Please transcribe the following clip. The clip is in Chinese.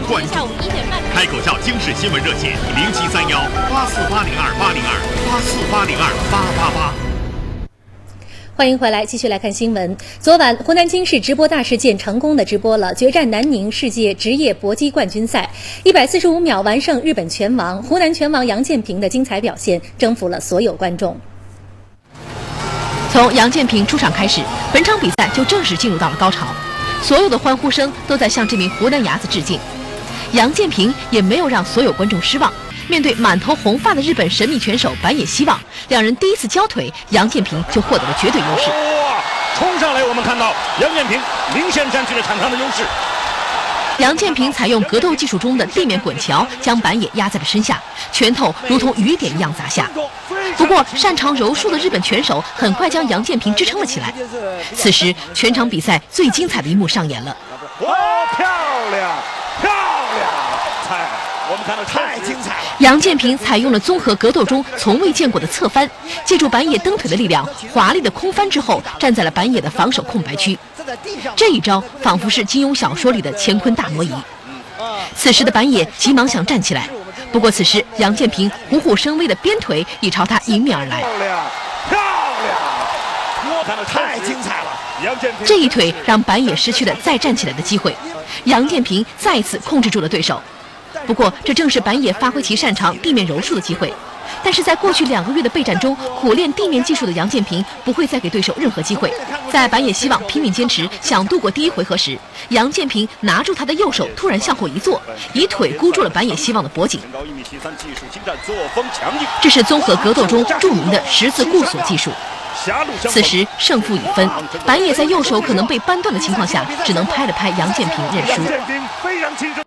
冠军。开口笑经视新闻热线：0732-80802-808，84802888。 欢迎回来，继续来看新闻。昨晚，湖南经视直播大事件成功的直播了决战南宁世界职业搏击冠军赛，145秒完胜日本拳王湖南拳王杨建平的精彩表现，征服了所有观众。 从杨建平出场开始，本场比赛就正式进入到了高潮，所有的欢呼声都在向这名湖南伢子致敬。杨建平也没有让所有观众失望。面对满头红发的日本神秘拳手板野希望，两人第一次交腿，杨建平就获得了绝对优势。 冲上来，我们看到杨建平明显占据了场上的优势。 杨建平采用格斗技术中的地面滚桥，将板野压在了身下，拳头如同雨点一样砸下。不过，擅长柔术的日本拳手很快将杨建平支撑了起来。此时，全场比赛最精彩的一幕上演了。 哇，漂亮，漂亮！我们看到太精彩了。 杨建平采用了综合格斗中从未见过的侧翻，借助板野蹬腿的力量，华丽的空翻之后，站在了板野的防守空白区。这一招仿佛是金庸小说里的乾坤大挪移。此时的板野急忙想站起来，不过此时杨建平虎虎生威的鞭腿已朝他迎面而来。 漂亮，漂亮！我看到太精彩了。杨建平这一腿让板野失去了再站起来的机会，杨建平再一次控制住了对手。不过，这正是板野发挥其擅长地面柔术的机会。但是在过去2个月的备战中，苦练地面技术的杨建平不会再给对手任何机会。在板野希望拼命坚持想度过第一回合时，杨建平拿住他的右手，突然向后一坐，以腿箍住了板野希望的脖颈。这是综合格斗中著名的十字固锁技术。此时胜负已分，板野在右手可能被扳断的情况下，只能拍了拍杨建平认输。